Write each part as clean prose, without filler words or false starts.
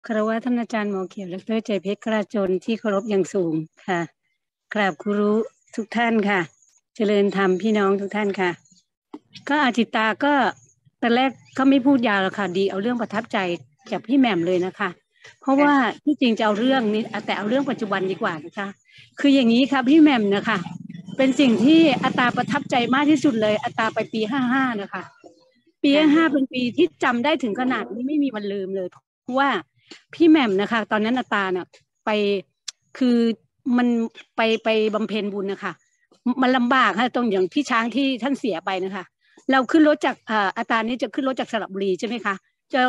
คารวะท่านอาจารย์หมอเขียวดรใจเพชรกระจนที่เคารพอย่างสูงค่ะกราบครูรู้ทุกท่านค่ะเจริญธรรมพี่น้องทุกท่านค่ะก็อาจิตาก็ตอนแรกก็ไม่พูดยาวหรอกค่ะดีเอาเรื่องประทับใจจากพี่แหม่มเลยนะคะเพราะว่าที่จริงจะเอาเรื่องนี้แต่เอาเรื่องปัจจุบันดีกว่านะคะคืออย่างนี้ค่ะพี่แหม่มนะคะเป็นสิ่งที่อาตาประทับใจมากที่สุดเลยอาตาไปปี55นะคะปี55เป็นปีที่จำได้ถึงขนาดนี้ไม่มีวันลืมเลยเพราะว่าพี่แหม่มนะคะตอนนั้นอาตาเนี่ยไปคือมันไปบำเพ็ญบุญนะคะมันลำบากค่ะตรงอย่างพี่ช้างที่ท่านเสียไปนะคะเราขึ้นรถจากอาตานี้จะขึ้นรถจากสระบุรีใช่ไหมคะจะ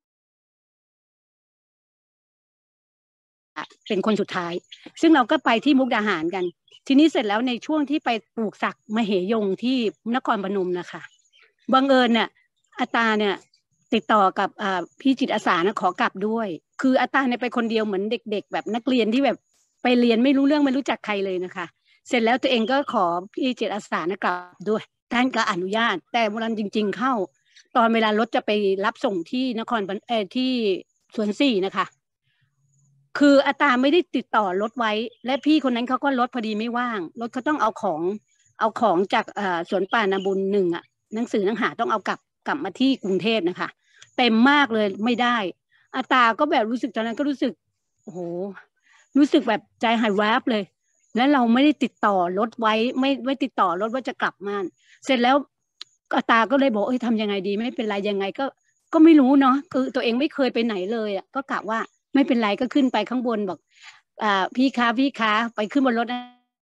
เป็นคนสุดท้ายซึ่งเราก็ไปที่มุกดาหารกันทีนี้เสร็จแล้วในช่วงที่ไปปลูกศักดิ์มเหยงที่นครพนมนะคะบังเอิญเนี่ยอาตาเนี่ยติดต่อกับพี่จิตอาสานะขอกลับด้วยคืออาตาเนี่ยไปคนเดียวเหมือนเด็กๆแบบนักเรียนที่แบบไปเรียนไม่รู้เรื่องไม่รู้จักใครเลยนะคะเสร็จแล้วตัวเองก็ขอพี่จิตอาสานะกลับด้วยท่านก็อนุญาตแต่เวลาจริงๆเข้าตอนเวลารถจะไปรับส่งที่นครที่สวนสี่นะคะคืออาตาไม่ได้ติดต่อรถไว้และพี่คนนั้นเขาก็รถพอดีไม่ว่างรถเขาต้องเอาของจากสวนป่านาบุญหนึ่งอ่ะหนังสือหนังหาต้องเอากลับมาที่กรุงเทพนะคะเต็มมากเลยไม่ได้อาตาก็แบบรู้สึกตอนนั้นก็รู้สึกโอ้โหรู้สึกแบบใจหายแวบเลยแล้วเราไม่ได้ติดต่อรถไว้ไม่ติดต่อรถว่าจะกลับมาเสร็จแล้วอาตาก็เลยบอกเอ้ยทำยังไงดีไม่เป็นไรยังไงก็ไม่รู้เนาะคือตัวเองไม่เคยไปไหนเลยอ่ะก็กะว่าไม่เป็นไรก็ขึ้นไปข้างบนบอกพี่คะไปขึ้นบนรถนะ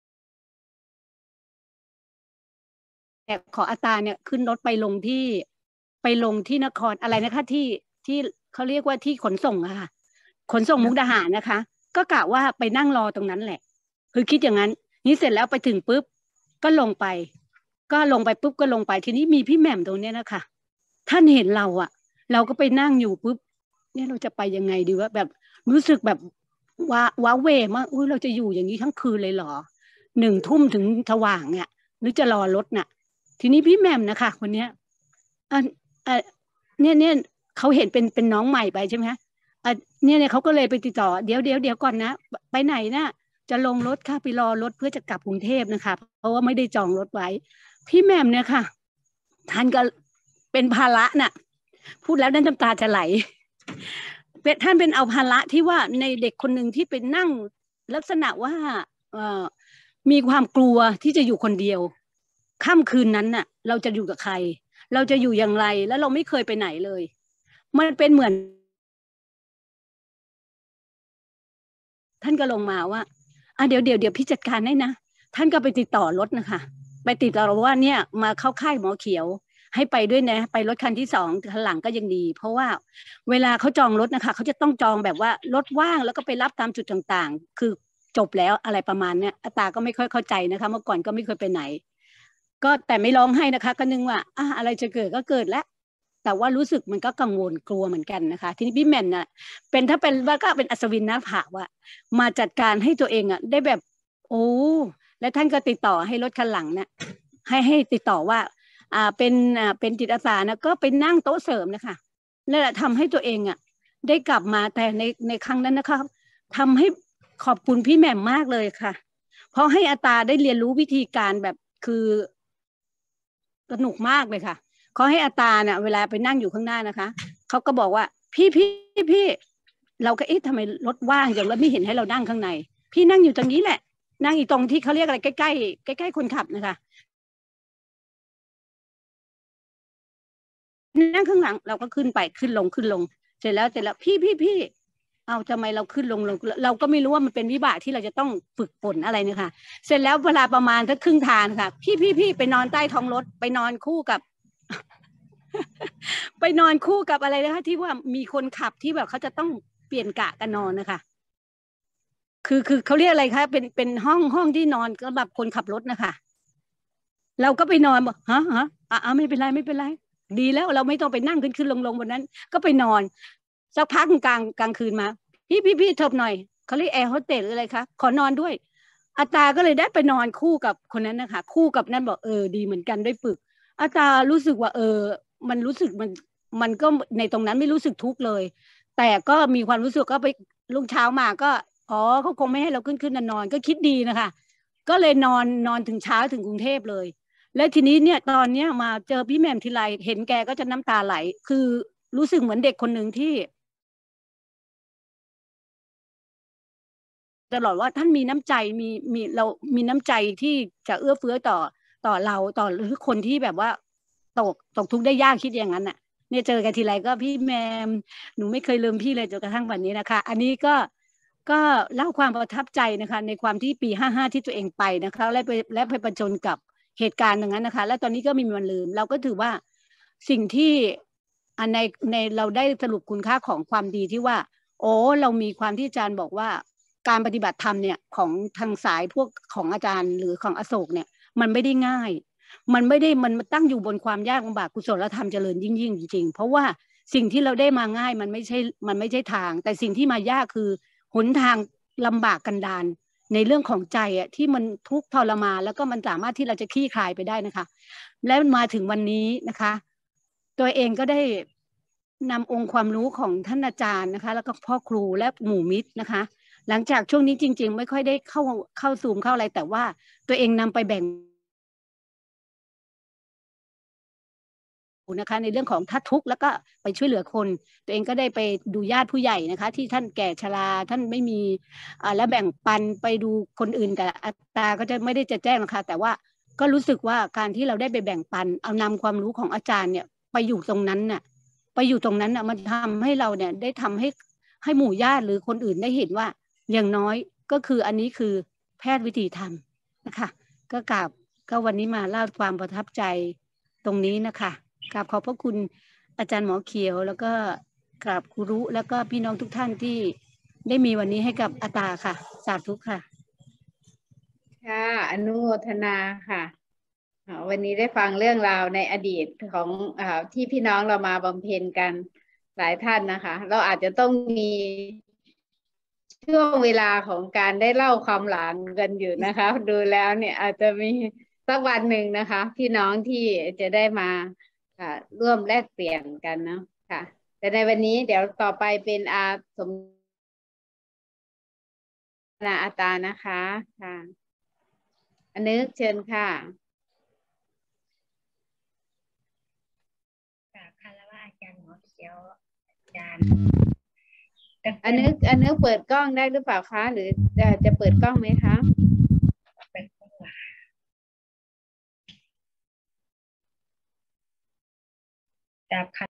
แต่ขออาตาเนี่ยขึ้นรถไปลงที่นครอะไรนะคะที่เขาเรียกว่าที่ขนส่งอะค่ะขนส่งมุกดาหารนะคะก็กะว่าไปนั่งรอตรงนั้นแหละคือคิดอย่างนั้นนี่เสร็จแล้วไปถึงปุ๊บก็ลงไปปุ๊บก็ลงไปทีนี้มีพี่แหม่มตรงเนี้ยนะคะท่านเห็นเราอะเราก็ไปนั่งอยู่ปุ๊บเนี่ยเราจะไปยังไงดีวะแบบรู้สึกแบบว้าเวมากอุ้ยเราจะอยู่อย่างนี้ทั้งคืนเลยเหรอ1 ทุ่มถึงสว่างเนี่ยหรือจะรอรถน่ะทีนี้พี่แหม่มนะคะคนเนี้ยอ่ะอ่ะเนี่ยเขาเห็นเป็นน้องใหม่ไปใช่ไหมคะอ่ะเนี่ยเขาก็เลยไปติดต่อเดี๋ยวก่อนนะไปไหนนะจะลงรถค่ะไปรอรถเพื่อจะกลับกรุงเทพนะคะเพราะว่าไม่ได้จองรถไว้พี่แหม่มเนี่ยค่ะท่านก็เป็นภาระน่ะพูดแล้วน้ำตาจะไหลท่านเป็นเอาภาระที่ว่าในเด็กคนหนึ่งที่เป็นนั่งลักษณะว่าเอ่อมีความกลัวที่จะอยู่คนเดียวค่ำคืนนั้นน่ะเราจะอยู่กับใครเราจะอยู่อย่างไรแล้วเราไม่เคยไปไหนเลยมันเป็นเหมือนท่านก็ลงมาว่าเดี๋ยวพี่จัดการให้นะท่านก็ไปติดต่อรถนะคะไปติดต่อว่าเนี่ยมาเข้าค่ายหมอเขียวให้ไปด้วยนะไปรถคันที่2คันหลังก็ยังดีเพราะว่าเวลาเขาจองรถนะคะเขาจะต้องจองแบบว่ารถว่างแล้วก็ไปรับตามจุดต่างๆคือจบแล้วอะไรประมาณเนี้ยอาตาก็ไม่ค่อยเข้าใจนะคะเมื่อก่อนก็ไม่เคยไปไหนก็แต่ไม่ร้องให้นะคะก็นึกว่าอะไรจะเกิดก็เกิดแล้วแต่ว่ารู้สึกมันก็กังวลกลัวเหมือนกันนะคะทีนี้พี่แม่นน่ะถ้าเป็นว่าก็เป็นอัศวินนะผ่าว่ามาจัดการให้ตัวเองอ่ะได้แบบโอ้และท่านก็ติดต่อให้รถคันหลังเนี่ยให้ติดต่อว่าเป็นจิตอาสานะก็ไปนั่งโต๊ะเสริมนะคะนั่นแหละทำให้ตัวเองอ่ะได้กลับมาแต่ในครั้งนั้นนะคะทำให้ขอบคุณพี่แหม่มมากเลยค่ะเพราะให้อาตาได้เรียนรู้วิธีการแบบคือสนุกมากเลยค่ะเขาให้อาตาเนี่ยเวลาไปนั่งอยู่ข้างหน้านะคะเขาก็บอกว่าพี่เราก็เอ๊ะทำไมรถว่างจังแล้วไม่เห็นให้เรานั่งข้างในพี่นั่งอยู่ตรงนี้แหละนั่งอยู่ตรงที่เขาเรียกอะไรใกล้คนขับนะคะนั่งข้างหลังเราก็ขึ้นไปขึ้นลงเสร็จแล้วพี่เอาทำไมเราขึ้นลงเราก็ไม่รู้ว่ามันเป็นวิบากที่เราจะต้องฝึกฝนอะไรเนี่ยค่ะเสร็จแล้วเวลาประมาณสักครึ่งทางค่ะพี่ไปนอนใต้ท้องรถไปนอนคู่กับไปนอนคู่กับอะไรนะคะที่ว่ามีคนขับที่แบบเขาจะต้องเปลี่ยนกะกันนอนนะคะคือเขาเรียกอะไรคะเป็นห้องที่นอนสำหรับคนขับรถนะคะเราก็ไปนอนบอกฮะไม่เป็นไรดีแล้วเราไม่ต้องไปนั่งขึ้นลงบนนั้นก็ไปนอนสักพักกลางคืนมาพี่เถิบหน่อยเขาเรียกแอร์โฮสเตสหรืออะไรคะขอนอนด้วยอาตาก็เลยได้ไปนอนคู่กับคนนั้นนะคะคู่กับนั่นบอกดีเหมือนกันได้ฝึกอาตารู้สึกว่ามันรู้สึกมันก็ในตรงนั้นไม่รู้สึกทุกข์เลยแต่ก็มีความรู้สึกก็ไปรุ่งเช้ามาก็เขาคงไม่ให้เราขึ้นนอนก็คิดดีนะคะก็เลยนอนถึงเช้าถึงกรุงเทพเลยและทีนี้เนี่ยตอนเนี้ยมาเจอพี่แหม่มทีไรเห็นแกก็จะน้ำตาไหลคือรู้สึกเหมือนเด็กคนหนึ่งที่ตลอดว่าท่านมีน้ำใจเรามีน้ำใจที่จะเอื้อเฟื้อต่อเราต่อหรือคนที่แบบว่าตกทุกข์ได้ยากคิดอย่างนั้นน่ะเนี่ยเจอกันทีไรก็พี่แมมหนูไม่เคยลืมพี่เลยจนกระทั่งวันนี้นะคะอันนี้ก็เล่าความประทับใจนะคะในความที่ปี55ที่ตัวเองไปนะคะและไปประจนกับเหตุการณ์อย่างนั้นนะคะและตอนนี้ก็ไมีวันลืมเราก็ถือว่าสิ่งที่ในเราได้สรุปคุณค่าของความดีที่ว่าเรามีความที่อาจารย์บอกว่าการปฏิบัติธรรมเนี่ยของทางสายพวกของอาจารย์หรือของอโศกเนี่ยมันไม่ได้ง่ายมันตั้งอยู่บนความยากลำบากกุศลธรรมเจริญยิ่งจริงๆเพราะว่าสิ่งที่เราได้มาง่ายมันไม่ใช่ทางแต่สิ่งที่มายากคือหนทางลำบากกันดารในเรื่องของใจอ่ะที่มันทุกข์ทรมานแล้วก็มันสามารถที่เราจะคลี่คลายไปได้นะคะและมาถึงวันนี้นะคะตัวเองก็ได้นำองค์ความรู้ของท่านอาจารย์นะคะแล้วก็พ่อครูและหมู่มิตรนะคะหลังจากช่วงนี้จริงๆไม่ค่อยได้เข้าซูมเข้าอะไรแต่ว่าตัวเองนำไปแบ่งนะคะในเรื่องของถ้าทุกข์แล้วก็ไปช่วยเหลือคนตัวเองก็ได้ไปดูญาติผู้ใหญ่นะคะที่ท่านแก่ชราท่านไม่มีและแบ่งปันไปดูคนอื่นแต่อัตราก็จะไม่ได้จะแจ้งนะคะแต่ว่าก็รู้สึกว่าการที่เราได้ไปแบ่งปันเอานำความรู้ของอาจารย์เนี่ยไปอยู่ตรงนั้นน่ะมันทำให้เราเนี่ยได้ทำให้หมู่ญาติหรือคนอื่นได้เห็นว่าอย่างน้อยก็คืออันนี้คือแพทย์วิถีธรรมนะคะก็วันนี้มาเล่าความประทับใจตรงนี้นะคะกราบขอบพระคุณอาจารย์หมอเขียวแล้วก็กราบครูรุแล้วก็พี่น้องทุกท่านที่ได้มีวันนี้ให้กับอาตาค่ะสาธุค่ะค่ะอนุโมทนาค่ะวันนี้ได้ฟังเรื่องราวในอดีตของที่พี่น้องเรามาบำเพ็ญกันหลายท่านนะคะเราอาจจะต้องมีช่วงเวลาของการได้เล่าความหลังกันอยู่นะคะดูแล้วเนี่ยอาจจะมีสักวันหนึ่งนะคะพี่น้องที่จะได้มาร่วมแลกเปลี่ยนกันเนาะค่ะแต่ในวันนี้เดี๋ยวต่อไปเป็นสมนาอาตานะคะค่ะอันนึกเชิญค่ะคารวะอาจารย์หมอเขียวอาจารย์อันนึกเปิดกล้องได้หรือเปล่าคะหรือจะเปิดกล้องไหมคะจาก